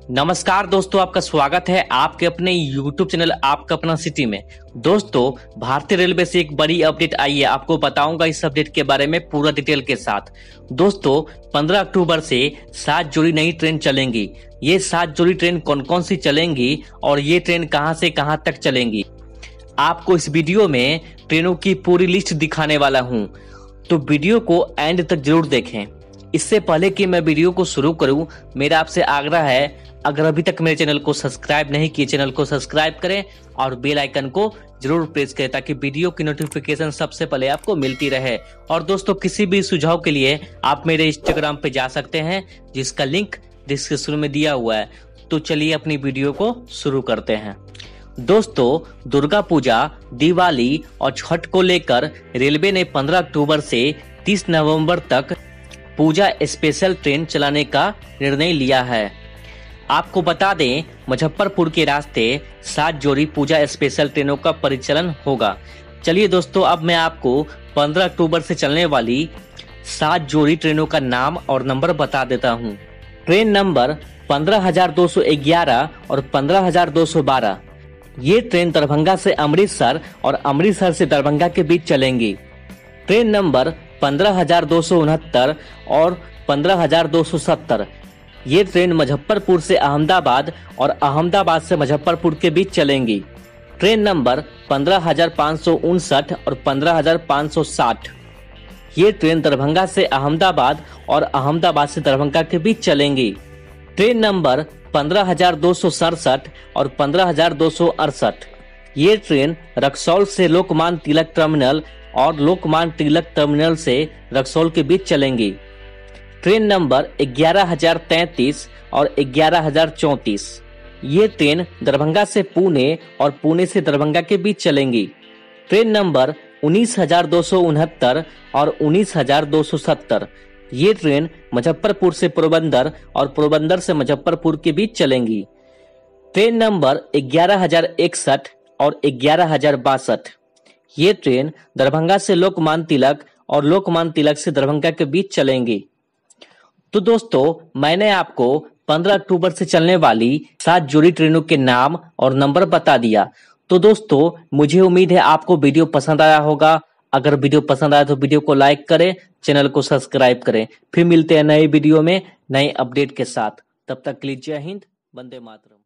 नमस्कार दोस्तों, आपका स्वागत है आपके अपने YouTube चैनल आपका अपना सिटी में। दोस्तों, भारतीय रेलवे से एक बड़ी अपडेट आई है। आपको बताऊंगा इस अपडेट के बारे में पूरा डिटेल के साथ। दोस्तों, 15 अक्टूबर से 7 जोड़ी नई ट्रेन चलेंगी। ये 7 जोड़ी ट्रेन कौन कौन सी चलेंगी और ये ट्रेन कहां से कहां तक चलेंगी, आपको इस वीडियो में ट्रेनों की पूरी लिस्ट दिखाने वाला हूं, तो वीडियो को एंड तक जरूर देखें। इससे पहले कि मैं वीडियो को शुरू करूं, मेरा आपसे आग्रह है, अगर अभी तक मेरे चैनल को सब्सक्राइब नहीं किए, चैनल को सब्सक्राइब करें और बेल आइकन को जरूर प्रेस करें ताकि वीडियो की नोटिफिकेशन सबसे पहले आपको मिलती रहे। और दोस्तों, किसी भी सुझाव के लिए आप मेरे इंस्टाग्राम पे जा सकते हैं, जिसका लिंक डिस्क्रिप्शन में दिया हुआ है। तो चलिए अपनी वीडियो को शुरू करते हैं। दोस्तों, दुर्गा पूजा, दिवाली और छठ को लेकर रेलवे ने 15 अक्टूबर से 30 नवंबर तक पूजा स्पेशल ट्रेन चलाने का निर्णय लिया है। आपको बता दें, मुजफ्फरपुर के रास्ते 7 जोड़ी पूजा स्पेशल ट्रेनों का परिचालन होगा। चलिए दोस्तों, अब मैं आपको 15 अक्टूबर से चलने वाली 7 जोड़ी ट्रेनों का नाम और नंबर बता देता हूं। ट्रेन नंबर 15,211 और 15,212। ये ट्रेन दरभंगा से अमृतसर और अमृतसर से दरभंगा के बीच चलेंगी। ट्रेन नंबर 15,269 और 15,270। ये ट्रेन मुजफ्फरपुर से अहमदाबाद और अहमदाबाद से मुजफ्फरपुर के बीच चलेंगी। ट्रेन नंबर 15,559 और 15,560। ये ट्रेन दरभंगा से अहमदाबाद और अहमदाबाद से दरभंगा के बीच चलेंगी। ट्रेन नंबर 15,267 और 15,268। ये ट्रेन रक्सौल से लोकमान्य तिलक टर्मिनल और लोकमान्य तिलक टर्मिनल से रक्सौल के बीच चलेंगी। ट्रेन नंबर 11,033 और 11,034। ये ट्रेन दरभंगा से पुणे और पुणे से दरभंगा के बीच चलेंगी। ट्रेन नंबर 19,269 और 19,270। ये ट्रेन मुजफ्फरपुर से पोरबंदर और पोरबंदर से मुजफ्फरपुर के बीच चलेंगी। ट्रेन नंबर 11,061 और 11,062। ये ट्रेन दरभंगा से लोकमान्य तिलक और लोकमान्य तिलक से दरभंगा के बीच चलेंगी। तो दोस्तों, मैंने आपको 15 अक्टूबर से चलने वाली 7 जोड़ी ट्रेनों के नाम और नंबर बता दिया। तो दोस्तों, मुझे उम्मीद है आपको वीडियो पसंद आया होगा। अगर वीडियो पसंद आया तो वीडियो को लाइक करें, चैनल को सब्सक्राइब करें। फिर मिलते हैं नए वीडियो में नए अपडेट के साथ। तब तक के लिए जय हिंद, वंदे मातरम।